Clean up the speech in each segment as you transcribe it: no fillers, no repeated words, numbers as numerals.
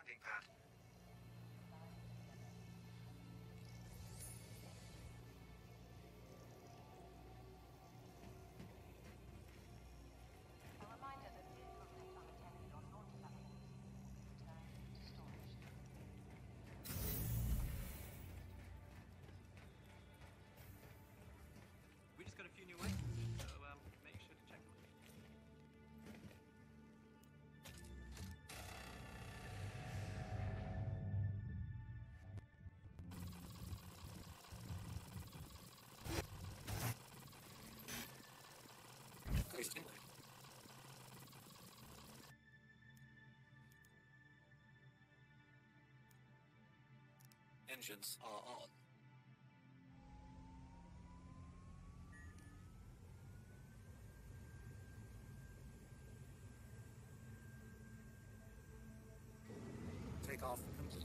landing pad. A reminder that vehicles left unattended on launch platforms return to storage. We just got a few new wings, so make sure to check them. Hoisting. Engines are on. Takeoff complete.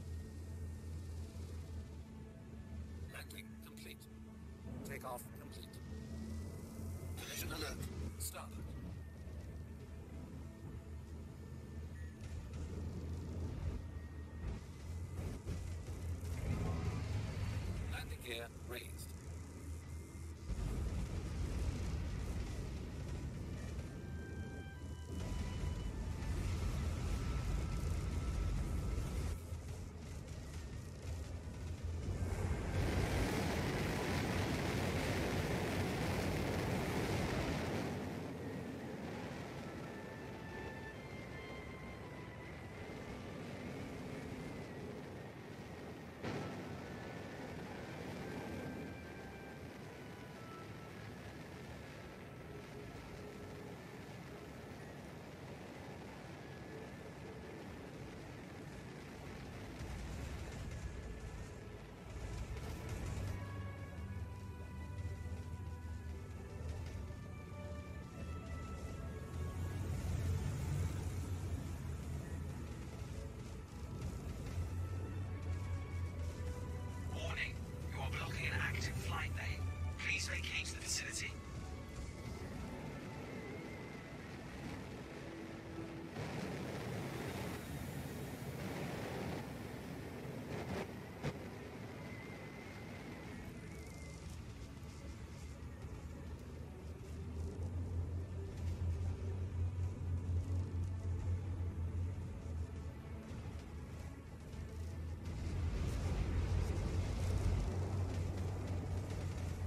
Landing complete. Takeoff complete. Collision alert. Starboard. Landing gear raised. Warning, you are blocking an active flight lane. Please vacate the facility.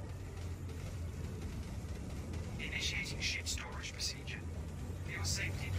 Initiating ship storage procedure. For your safety,